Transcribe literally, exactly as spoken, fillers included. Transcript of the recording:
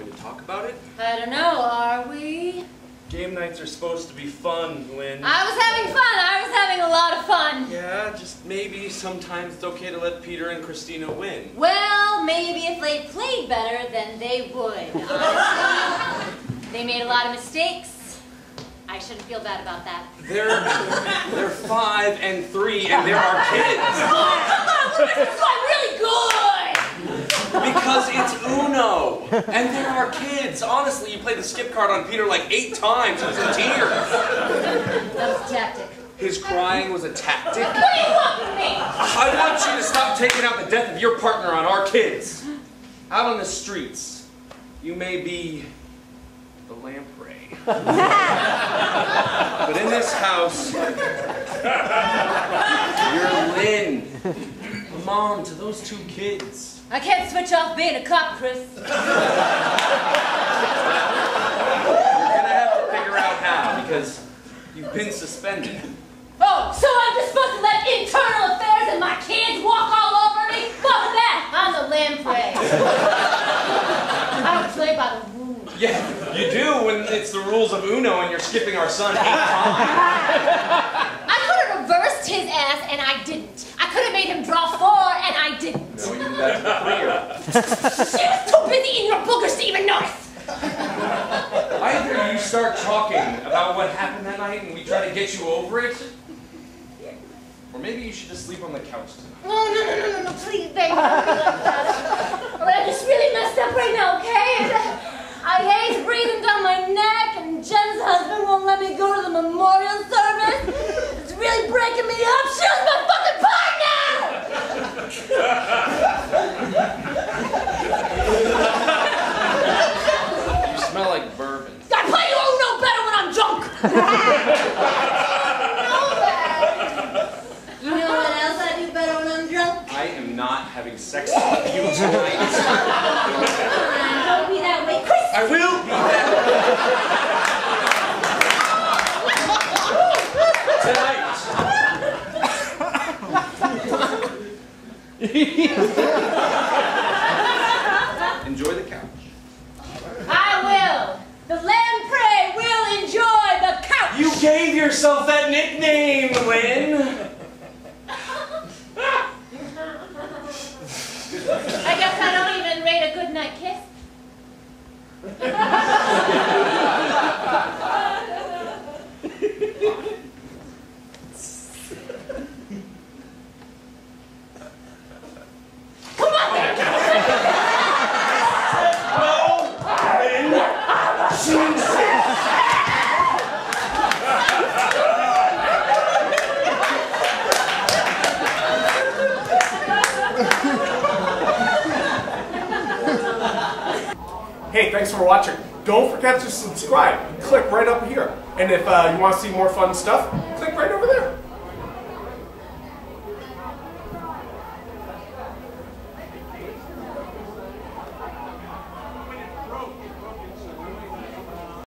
to talk about it? I don't know, are we? Game nights are supposed to be fun, Lynn. I was having fun. I was having a lot of fun. Yeah, just maybe sometimes it's okay to let Peter and Christina win. Well, maybe if they played better, then they would. Honestly, they made a lot of mistakes. I shouldn't feel bad about that. They're, they're five and three, and they're our kids. Oh, come on, look at this one really good! Because it's Uno, and they're our kids. Honestly, you played the skip card on Peter like eight times. It was in tears. That was a tactic. His crying was a tactic. What do you want from me? I want you to stop taking out the death of your partner on our kids. Out on the streets, you may be the Lamprey. But in this house, you're Lynn. A mom to those two kids. I can't switch off being a cop, Chris. You're gonna have to figure out how, because you've been suspended. Oh, so I'm just supposed to let internal affairs and my kids walk all over me? Fuck that! I'm the Lamprey. I don't play by the rules. Yeah, you do when it's the rules of Uno and you're skipping our son eight times. I could have reversed his ass and I didn't. I could have made him draw four and I didn't. No, you did that clear. She was too busy in your boogers to even notice. Either you start talking about what happened that night and we try to get you over it, or maybe you should just sleep on the couch tonight. Oh, no, no, no, no, no, please, baby, don't be like that. All right, I'm just really messed up right now, okay? I hate breathing down my neck, and Jen's husband won't let me go to the memorial service. It's really breaking me up. She was my fucking partner! You smell like bourbon. I play Uno better when I'm drunk! You know what else I do better when I'm drunk? I am not having sex with you tonight. Don't be that way, Chris! I will be that way. Tonight. Enjoy the couch. I will! The Lamprey will enjoy the couch! You gave yourself that nickname, Lynn! I guess I don't even rate a good night kiss. Come on, there! No, Lynn! Jesus! Hey, thanks for watching. Don't forget to subscribe. Click right up here. And if uh, you want to see more fun stuff, click right over there.